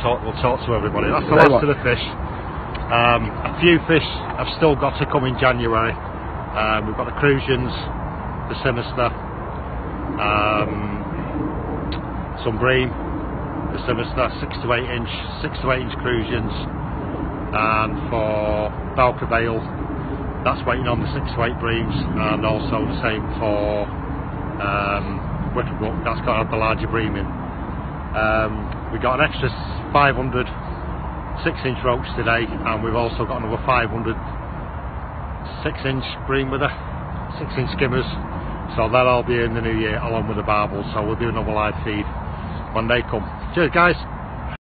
we'll talk to everybody. That's the last of the fish. A few fish have still got to come in January. We've got the Crucians, the Sinister, some bream, the Sinister, 6 to 8 inch Crucians, and for Bowker Vale, that's waiting on the 6 to 8 breams, and also the same for Wickerbrook, that's got to have the larger bream in. We got an extra 500 6-inch roach today, and we've also got another 500 6-inch bream with her, 6-inch skimmers, so that'll be in the new year along with the barbels, so we'll do another live feed when they come. Cheers guys.